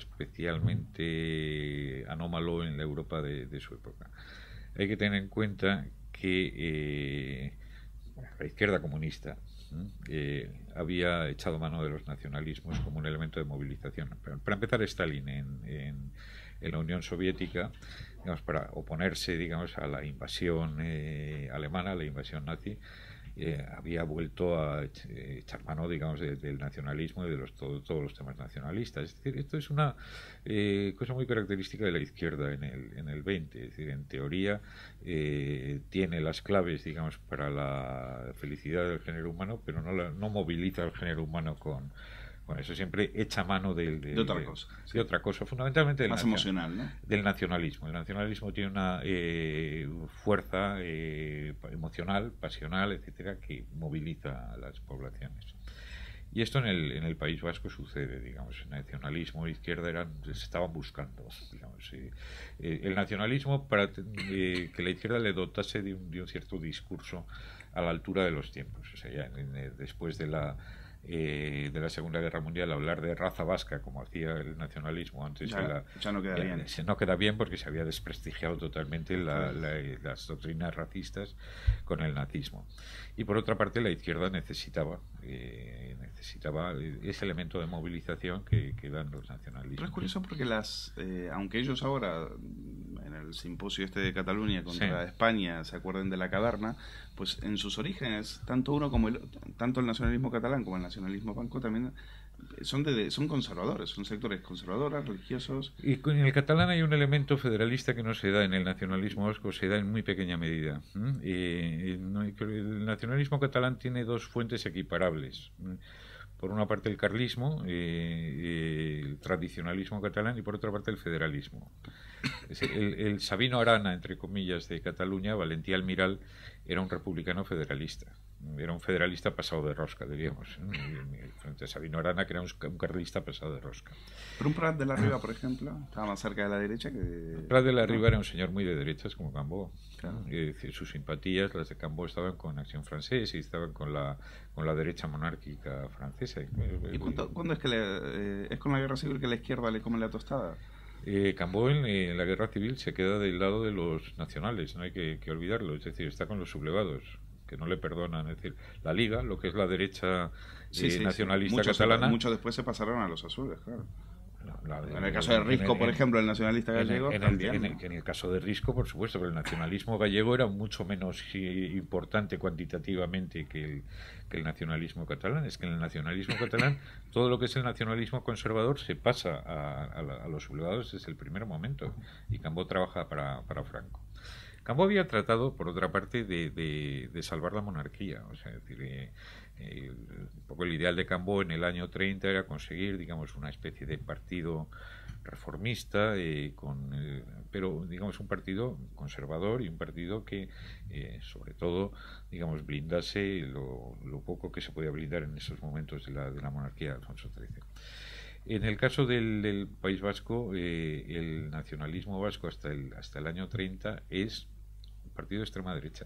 Speaker 2: especialmente anómalo en la Europa de, de su época. Hay que tener en cuenta que eh, la izquierda comunista eh, había echado mano de los nacionalismos como un elemento de movilización. Para empezar, Stalin en, en, en la Unión Soviética, digamos, para oponerse, digamos, a la invasión eh, alemana, a la invasión nazi, eh, había vuelto a echar mano, digamos, de, del nacionalismo y de los, todo, todos los temas nacionalistas. Es decir, esto es una eh, cosa muy característica de la izquierda en el, en el veinte. Es decir, en teoría eh, tiene las claves, digamos, para la felicidad del género humano, pero no, la, no moviliza al género humano con... Bueno, eso siempre echa mano del, del,
Speaker 1: de otra
Speaker 2: de,
Speaker 1: cosa.
Speaker 2: De sí. otra cosa, fundamentalmente del,
Speaker 1: más emocional, ¿no?
Speaker 2: Del nacionalismo. El nacionalismo tiene una eh, fuerza eh, emocional, pasional, etcétera, que moviliza a las poblaciones. Y esto en el, en el País Vasco sucede, digamos. El nacionalismo e izquierda eran, se estaban buscando, digamos. Eh, eh, el nacionalismo, para eh, que la izquierda le dotase de un, de un cierto discurso a la altura de los tiempos. O sea, ya en, en, después de la Eh, de la Segunda Guerra Mundial, hablar de raza vasca como hacía el nacionalismo antes
Speaker 1: ya,
Speaker 2: la,
Speaker 1: ya no queda
Speaker 2: ya,
Speaker 1: bien
Speaker 2: se, no queda bien porque se había desprestigiado totalmente la, la, las doctrinas racistas con el nazismo. Y por otra parte, la izquierda necesitaba eh, necesitaba ese elemento de movilización que, que dan los nacionalismos.
Speaker 1: Pero es curioso porque las eh, aunque ellos ahora en el simposio este de Cataluña contra sí. España se acuerden de la caverna, pues en sus orígenes tanto uno como el tanto el nacionalismo catalán como el nacionalismo vasco también son de, son conservadores, son sectores conservadores, religiosos.
Speaker 2: Y en el catalán hay un elemento federalista que no se da en el nacionalismo vasco, se da en muy pequeña medida. Eh, el nacionalismo catalán tiene dos fuentes equiparables. Por una parte el carlismo, eh, el tradicionalismo catalán, y por otra parte el federalismo. El, el Sabino Arana, entre comillas, de Cataluña, Valentí Almiral, era un republicano federalista. Era un federalista pasado de rosca, diríamos. Frente a Sabino Arana, que era un, un carlista pasado de rosca.
Speaker 1: Pero un Prat de la Riba, por ejemplo, estaba más cerca de la derecha que... De...
Speaker 2: Prat de la Riba era un señor muy de derechas, como Cambó.
Speaker 1: Claro.
Speaker 2: Es decir, sus simpatías, las de Cambó, estaban con Acción Francesa y estaban con la, con la derecha monárquica francesa.
Speaker 1: ¿Y cuándo, ¿cuándo es que le, eh, es con la guerra civil que la izquierda le come la tostada?
Speaker 2: Eh, Cambó en, en la guerra civil se queda del lado de los nacionales, no hay que, que olvidarlo, es decir, está con los sublevados, que no le perdonan. Es decir, la Liga, lo que es la derecha
Speaker 1: sí,
Speaker 2: eh,
Speaker 1: sí,
Speaker 2: nacionalista
Speaker 1: sí. Muchos,
Speaker 2: catalana...
Speaker 1: Muchos después se pasaron a los azules, claro.
Speaker 2: La, la,
Speaker 1: en el caso de Risco, en, por ejemplo, el nacionalista gallego
Speaker 2: en el,
Speaker 1: también.
Speaker 2: En el, en el caso de Risco, por supuesto, pero el nacionalismo gallego era mucho menos importante cuantitativamente que el, que el nacionalismo catalán. Es que en el nacionalismo catalán todo lo que es el nacionalismo conservador se pasa a, a, la, a los sublevados desde el primer momento, y Cambó trabaja para, para Franco. Cambó había tratado, por otra parte, de, de, de salvar la monarquía. O sea, es decir, eh, eh, un poco el ideal de Cambó en el año treinta era conseguir, digamos, una especie de partido reformista, eh, con, eh, pero digamos un partido conservador y un partido que eh, sobre todo digamos blindase lo, lo poco que se podía blindar en esos momentos de la, de la monarquía de Alfonso trece. En el caso del, del País Vasco, eh, el nacionalismo vasco hasta el, hasta el año treinta es un partido de extrema derecha,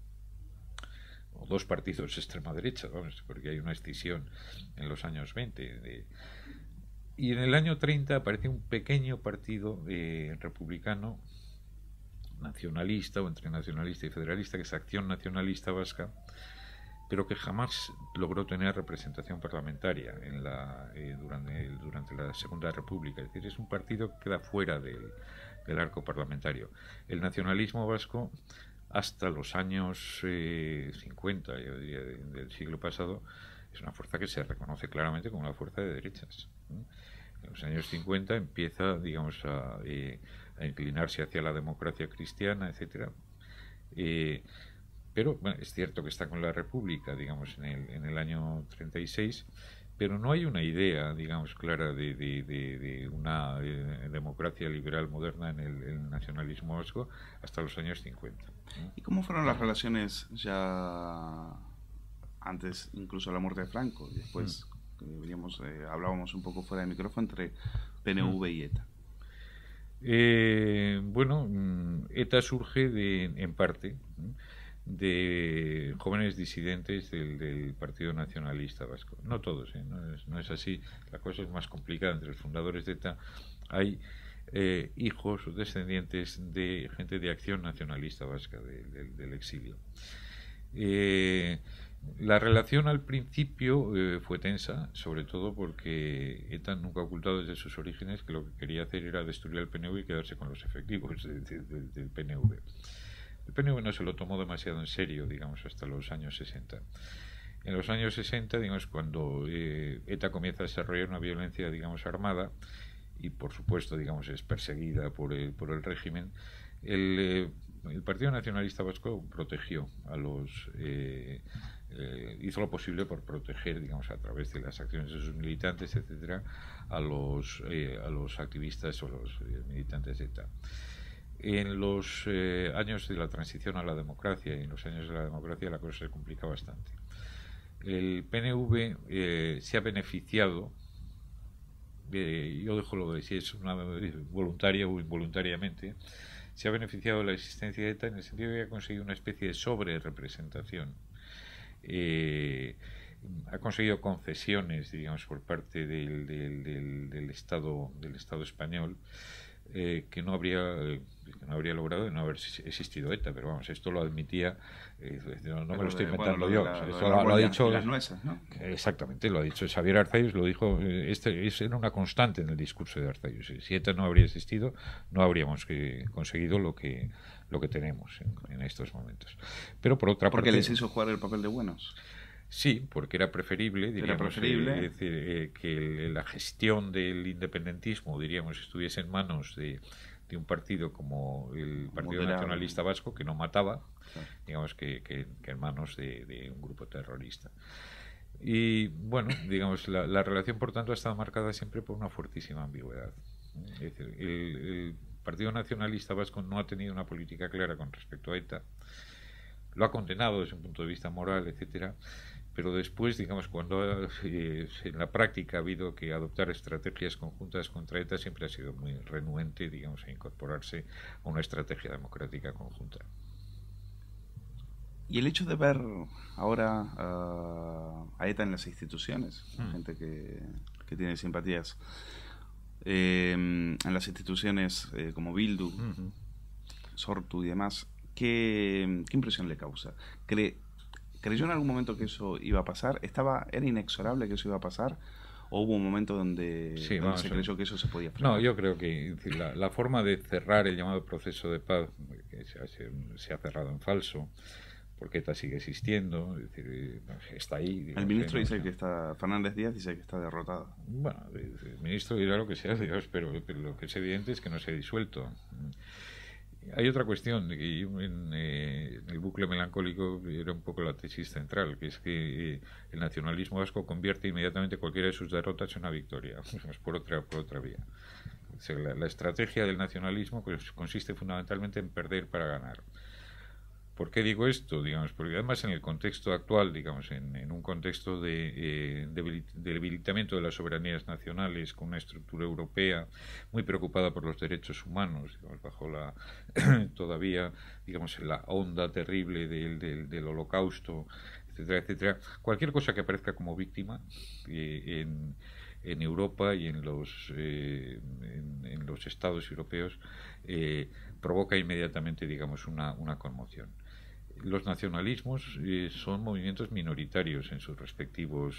Speaker 2: o dos partidos de extrema derecha, vamos, porque hay una escisión en los años veinte de, y en el año treinta aparece un pequeño partido eh, republicano nacionalista o entre nacionalista y federalista, que es Acción Nacionalista Vasca, pero que jamás logró tener representación parlamentaria en la, eh, durante, durante la Segunda República. Es decir, es un partido que queda fuera del, del arco parlamentario. El nacionalismo vasco, hasta los años eh, cincuenta, yo diría, de, del siglo pasado, es una fuerza que se reconoce claramente como una fuerza de derechas. En los años cincuenta empieza, digamos, a, eh, a inclinarse hacia la democracia cristiana, etcétera. Eh, pero bueno, es cierto que está con la República, digamos, en el, en el año treinta y seis, pero no hay una idea, digamos, clara de, de, de, de una eh, democracia liberal moderna en el, el nacionalismo vasco hasta los años cincuenta.
Speaker 1: ¿Y cómo fueron las relaciones ya antes, incluso de la muerte de Franco, y después, mm. eh, veníamos, eh, hablábamos un poco fuera de micrófono, entre P N V mm. y ETA?
Speaker 2: Eh, bueno, ETA surge de, en parte de jóvenes disidentes del, del Partido Nacionalista Vasco. No todos, ¿eh? no, es, no es así. La cosa es más complicada. Entre los fundadores de ETA hay eh, hijos o descendientes de gente de Acción Nacionalista Vasca de, de, del exilio. Eh, la relación al principio eh, fue tensa, sobre todo porque ETA nunca ha ocultado desde sus orígenes que lo que quería hacer era destruir al P N V y quedarse con los efectivos de, de, de, del P N V. El P N V no se lo tomó demasiado en serio, digamos, hasta los años sesenta. En los años sesenta, digamos, cuando eh, ETA comienza a desarrollar una violencia, digamos, armada, y por supuesto, digamos, es perseguida por el, por el régimen, el, eh, el Partido Nacionalista Vasco protegió a los... Eh, eh, hizo lo posible por proteger, digamos, a través de las acciones de sus militantes, etcétera, a los, eh, a los activistas o los eh, militantes de ETA. En los eh, años de la transición a la democracia y en los años de la democracia la cosa se complica bastante. El P N V eh, se ha beneficiado, eh, yo dejo lo de si es una voluntaria o involuntariamente, se ha beneficiado de la existencia de ETA en el sentido de que ha conseguido una especie de sobre-representación. Eh, ha conseguido concesiones, digamos, por parte del, del, del, del Estado, del Estado español, Eh, que no habría eh, que no habría logrado de no haber existido ETA, pero vamos, esto lo admitía, eh, no, no me lo estoy de, inventando bueno, yo, la, o sea, esto lo, lo ha dicho
Speaker 1: las nueces, ¿no?
Speaker 2: Exactamente, lo ha dicho Xavier Arzayus, lo dijo, eh, este es era una constante en el discurso de Arzayus. Si ETA no habría existido, no habríamos eh, conseguido lo que lo que tenemos en, en estos momentos. Pero por otra
Speaker 1: porque
Speaker 2: parte,
Speaker 1: les hizo jugar el papel de buenos.
Speaker 2: Sí, porque era preferible, diríamos,
Speaker 1: era preferible.
Speaker 2: Eh, decir, eh, que la gestión del independentismo, diríamos, estuviese en manos de, de un partido como el Partido Moderado. Nacionalista Vasco, que no mataba, claro. digamos, que, que, que en manos de, de un grupo terrorista. Y bueno, digamos, la, la relación, por tanto, ha estado marcada siempre por una fuertísima ambigüedad. Es decir, el, el Partido Nacionalista Vasco no ha tenido una política clara con respecto a ETA, lo ha condenado desde un punto de vista moral, etcétera. Pero después, digamos, cuando eh, en la práctica ha habido que adoptar estrategias conjuntas contra ETA, siempre ha sido muy renuente, digamos, a incorporarse a una estrategia democrática conjunta.
Speaker 1: Y el hecho de ver ahora uh, a ETA en las instituciones, hmm. gente que, que tiene simpatías, eh, en las instituciones eh, como Bildu, uh-huh. Sortu y demás, ¿qué, qué impresión le causa? ¿Cree ¿Creyó en algún momento que eso iba a pasar? ¿Estaba, ¿Era inexorable que eso iba a pasar? ¿O hubo un momento donde,
Speaker 2: sí,
Speaker 1: donde
Speaker 2: vamos,
Speaker 1: se creyó que eso se podía frenar?
Speaker 2: No, yo creo que decir, la, la forma de cerrar el llamado proceso de paz, que se ha, se ha cerrado en falso, porque ETA sigue existiendo, es decir, está ahí. Digamos,
Speaker 1: el ministro
Speaker 2: ¿no?
Speaker 1: dice que está, Fernández Díaz dice que está derrotado.
Speaker 2: Bueno, el ministro dirá lo que sea, Dios, pero, pero lo que es evidente es que no se ha disuelto. Hay otra cuestión, que yo en, eh, en el bucle melancólico era un poco la tesis central, que es que eh, el nacionalismo vasco convierte inmediatamente cualquiera de sus derrotas en una victoria, pues por otra, por otra vía. O sea, la, la estrategia del nacionalismo pues, consiste fundamentalmente en perder para ganar. ¿Por qué digo esto? Digamos, porque además en el contexto actual, digamos, en, en un contexto de, eh, de debilitamiento de las soberanías nacionales, con una estructura europea muy preocupada por los derechos humanos, digamos, bajo la todavía, digamos, la onda terrible del, del, del holocausto, etcétera, etcétera, cualquier cosa que aparezca como víctima eh, en, en Europa y en los, eh, en, en los estados europeos eh, provoca inmediatamente, digamos, una, una conmoción. Los nacionalismos eh, son movimientos minoritarios en sus respectivos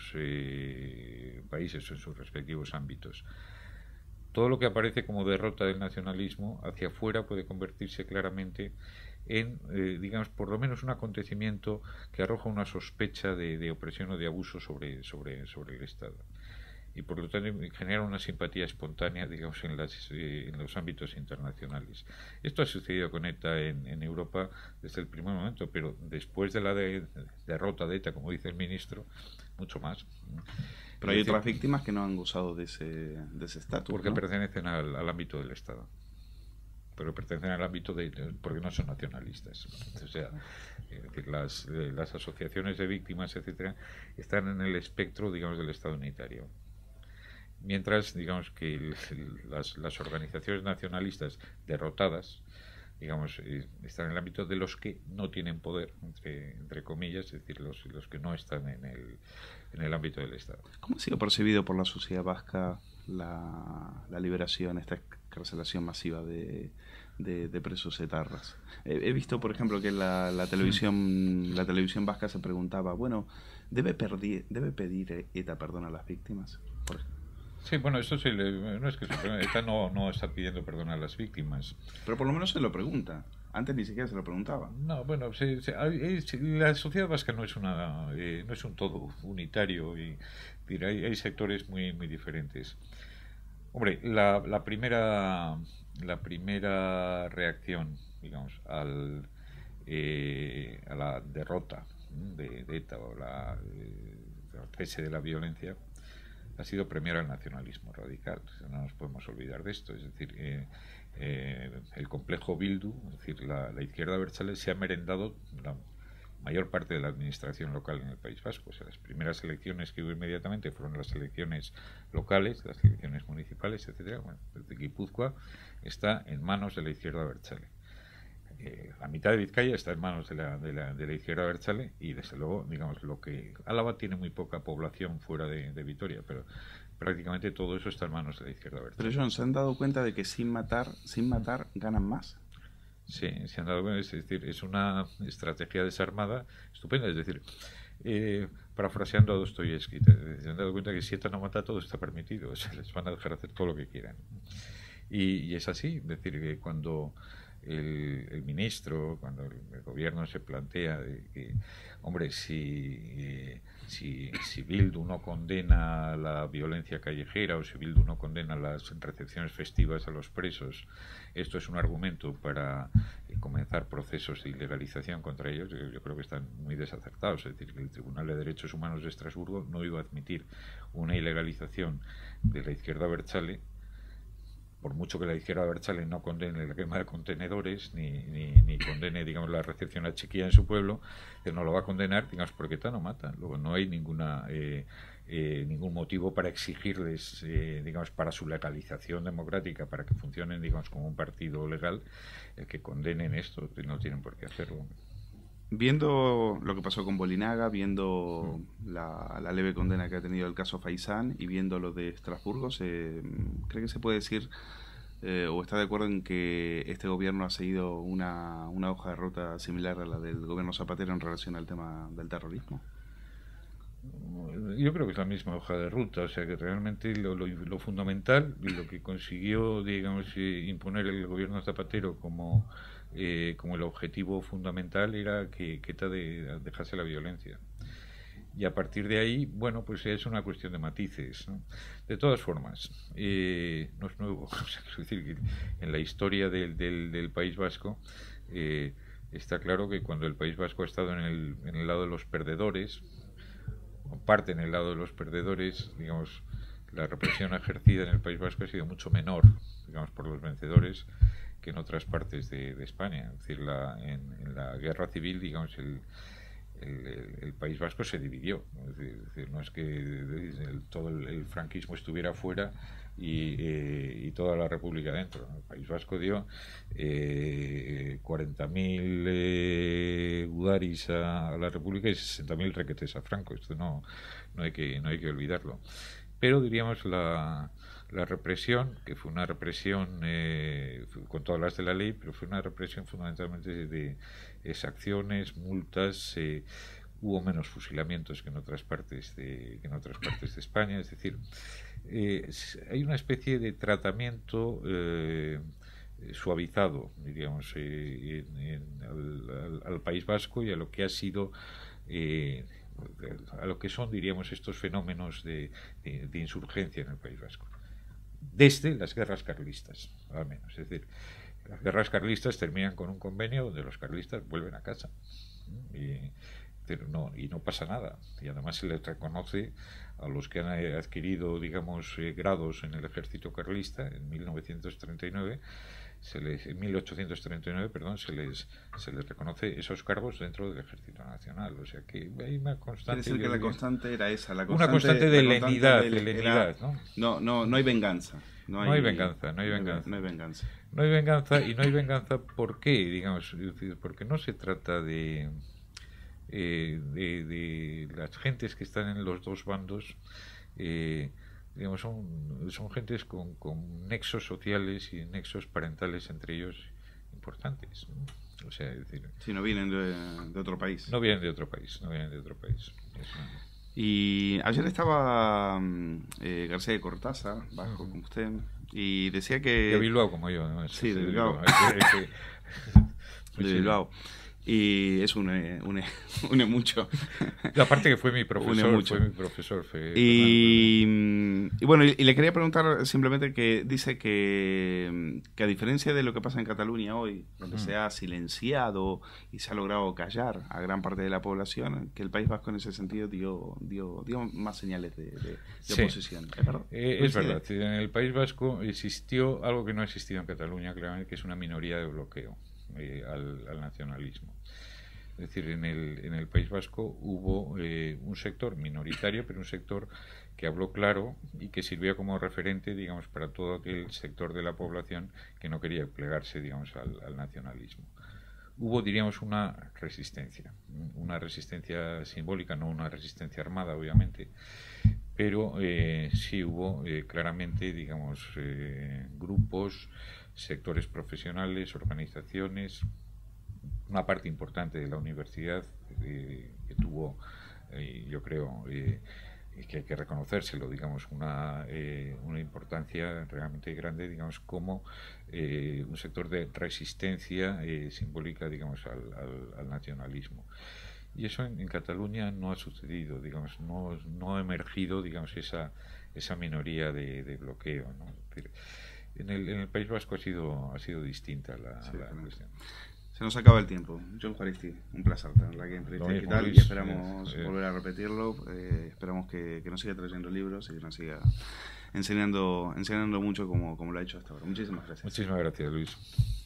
Speaker 2: eh, países o en sus respectivos ámbitos. Todo lo que aparece como derrota del nacionalismo hacia afuera puede convertirse claramente en, eh, digamos, por lo menos un acontecimiento que arroja una sospecha de, de opresión o de abuso sobre, sobre, sobre el Estado. Y por lo tanto genera una simpatía espontánea, digamos, en, las, eh, en los ámbitos internacionales. Esto ha sucedido con ETA en, en Europa desde el primer momento, pero después de la de, derrota de ETA, como dice el ministro, mucho más.
Speaker 1: Pero hay decir, otras víctimas que no han gozado de ese de ese estatus,
Speaker 2: porque
Speaker 1: ¿no?
Speaker 2: pertenecen al, al ámbito del Estado. Pero pertenecen al ámbito de, de porque no son nacionalistas. O sea, es decir, las, eh, las asociaciones de víctimas, etcétera, están en el espectro, digamos, del Estado unitario. Mientras, digamos, que el, las, las organizaciones nacionalistas derrotadas, digamos, eh, están en el ámbito de los que no tienen poder, entre, entre comillas, es decir, los, los que no están en el, en el ámbito del Estado.
Speaker 1: ¿Cómo ha sido percibido por la sociedad vasca la, la liberación, esta excarcelación masiva de, de, de presos etarras? He, he visto, por ejemplo, que la, la televisión la televisión vasca se preguntaba, bueno, ¿debe, perdi, debe pedir ETA perdón a las víctimas? Por ejemplo.
Speaker 2: Sí, bueno, eso sí, no es que ETA no, no está pidiendo perdón a las víctimas.
Speaker 1: Pero por lo menos se lo pregunta. Antes ni siquiera se lo preguntaba.
Speaker 2: No, bueno, sí, sí, hay, la sociedad vasca no es una eh, no es un todo unitario y mira, hay, hay sectores muy muy diferentes. Hombre, la, la primera la primera reacción, digamos, al eh, a la derrota de, de ETA o la eh, cese de la violencia ha sido premiar al nacionalismo radical. No nos podemos olvidar de esto. Es decir, eh, eh, el complejo Bildu, es decir, la, la izquierda abertzale se ha merendado la mayor parte de la administración local en el País Vasco. O sea, las primeras elecciones que hubo inmediatamente fueron las elecciones locales, las elecciones municipales, etcétera. Bueno, desde Guipúzcoa está en manos de la izquierda abertzale. Eh, la mitad de Vizcaya está en manos de la, de la, de la izquierda abertzale y desde luego, digamos, lo que Álava tiene muy poca población fuera de, de Vitoria, pero prácticamente todo eso está en manos de la izquierda abertzale.
Speaker 1: Pero John, ¿se han dado cuenta de que sin matar, sin matar ganan más?
Speaker 2: Sí, se han dado cuenta, es decir, es una estrategia desarmada estupenda, es decir, eh, parafraseando a Dostoyevsky, se han dado cuenta que si ETA no mata, todo está permitido, o sea, les van a dejar hacer todo lo que quieran. Y, y es así, es decir, que cuando El, el ministro, cuando el, el gobierno se plantea de que, hombre, si, eh, si, si Bildu no condena la violencia callejera o si Bildu no condena las recepciones festivas a los presos, esto es un argumento para eh, comenzar procesos de ilegalización contra ellos, yo, yo creo que están muy desacertados. Es decir, que el Tribunal de Derechos Humanos de Estrasburgo no iba a admitir una ilegalización de la izquierda abertzale, por mucho que la izquierda abertzale no condene la quema de contenedores ni, ni, ni condene, digamos, la recepción a chiquilla en su pueblo, que no lo va a condenar, digamos, porque ETA no mata. Luego no hay ninguna eh, eh, ningún motivo para exigirles, eh, digamos, para su legalización democrática, para que funcionen, digamos, como un partido legal, eh, que condenen esto, que no tienen por qué hacerlo.
Speaker 1: Viendo lo que pasó con Bolinaga, viendo la, la leve condena que ha tenido el caso Faisán y viendo lo de Estrasburgo, ¿se, ¿cree que se puede decir eh, o está de acuerdo en que este gobierno ha seguido una, una hoja de ruta similar a la del gobierno Zapatero en relación al tema del terrorismo?
Speaker 2: Yo creo que es la misma hoja de ruta, o sea que realmente lo, lo, lo fundamental y lo que consiguió, digamos, eh, imponer el gobierno Zapatero como Eh, como el objetivo fundamental era que, que ETA de, dejase la violencia. y a partir de ahí, bueno, pues es una cuestión de matices, ¿no? De todas formas, eh, no es nuevo, o sea, es decir, que en la historia del, del, del País Vasco eh, está claro que cuando el País Vasco ha estado en el, en el lado de los perdedores, o parte en el lado de los perdedores, digamos, la represión ejercida en el País Vasco ha sido mucho menor, digamos, por los vencedores que en otras partes de, de España. Es decir, la, en, en la guerra civil, digamos, el, el, el, el País Vasco se dividió. Es decir, es decir no es que el, todo el, el franquismo estuviera fuera y, eh, y toda la República dentro, ¿no? El País Vasco dio eh, cuarenta mil eh, udaris a, a la República y sesenta mil requetes a Franco. Esto no, no, hay que, no hay que olvidarlo. Pero diríamos la, la represión, que fue una represión eh, con todas las de la ley, pero fue una represión fundamentalmente de, de exacciones, multas, eh, hubo menos fusilamientos que en otras partes de, que en otras partes de España, es decir, eh, hay una especie de tratamiento eh, suavizado, diríamos, eh, en, en, al, al, al País Vasco y a lo que ha sido eh, a lo que son, diríamos, estos fenómenos de, de, de insurgencia en el País Vasco desde las guerras carlistas, al menos. Es decir, las guerras carlistas terminan con un convenio donde los carlistas vuelven a casa y, pero no, y no pasa nada, y además se les reconoce a los que han adquirido, digamos, eh, grados en el ejército carlista en mil novecientos treinta y nueve, se les, en mil ochocientos treinta y nueve, perdón, se les se les reconoce esos cargos dentro del Ejército Nacional. O sea que hay una constante.
Speaker 1: Quiere decir que la constante era esa, la
Speaker 2: constante, una constante de lenidad, de,
Speaker 1: de
Speaker 2: lenidad, ¿no?
Speaker 1: No, no, no hay venganza.
Speaker 2: No hay, no hay venganza, no hay venganza.
Speaker 1: No hay venganza.
Speaker 2: No hay venganza y no hay venganza. ¿Por qué? Digamos, porque no se trata de eh, de, de las gentes que están en los dos bandos. Eh, digamos, son, son gentes con, con nexos sociales y nexos parentales entre ellos importantes, ¿no? O sea, es decir,
Speaker 1: si no vienen de, de otro país.
Speaker 2: No vienen de otro país, no vienen de otro país. Eso.
Speaker 1: Y ayer estaba eh, García de Cortázar, Vasco, uh-huh, con usted, y decía que...
Speaker 2: De Bilbao, como yo, ¿no?
Speaker 1: Sí, de Bilbao. De Bilbao. Y eso une, une, une mucho.
Speaker 2: Aparte que fue mi profesor, fue mi profesor. Fue
Speaker 1: y, y bueno, y, y le quería preguntar simplemente que dice que, que a diferencia de lo que pasa en Cataluña hoy, donde uh-huh, se ha silenciado y se ha logrado callar a gran parte de la población, que el País Vasco en ese sentido dio, dio, dio más señales de, de, de sí, oposición. ¿Es verdad?
Speaker 2: Eh, es verdad. En el País Vasco existió algo que no ha existido en Cataluña, claramente, que es una minoría de bloqueo eh, al, al nacionalismo. Es decir, en el, en el País Vasco hubo eh, un sector minoritario, pero un sector que habló claro y que sirvió como referente, digamos, para todo aquel sector de la población que no quería plegarse, digamos, al, al nacionalismo. Hubo, diríamos, una resistencia, una resistencia simbólica, no una resistencia armada, obviamente, pero eh, sí hubo eh, claramente, digamos, eh, grupos, sectores profesionales, organizaciones, una parte importante de la universidad eh, que tuvo, eh, yo creo, eh, que hay que reconocérselo, digamos, una, eh, una importancia realmente grande, digamos, como eh, un sector de resistencia eh, simbólica, digamos, al, al, al nacionalismo. Y eso en, en Cataluña no ha sucedido, digamos, no, no ha emergido, digamos, esa, esa minoría de, de bloqueo, ¿no? En el, en el País Vasco ha sido, ha sido distinta la, sí, la cuestión.
Speaker 1: Se nos acaba el tiempo. John Juaristi, un placer tenerla aquí en Periodista Digital y esperamos sí, sí. volver a repetirlo. Eh, esperamos que, que nos siga trayendo libros y que nos siga enseñando, enseñando mucho como, como lo ha hecho hasta ahora. Muchísimas gracias.
Speaker 2: Muchísimas gracias, Luis.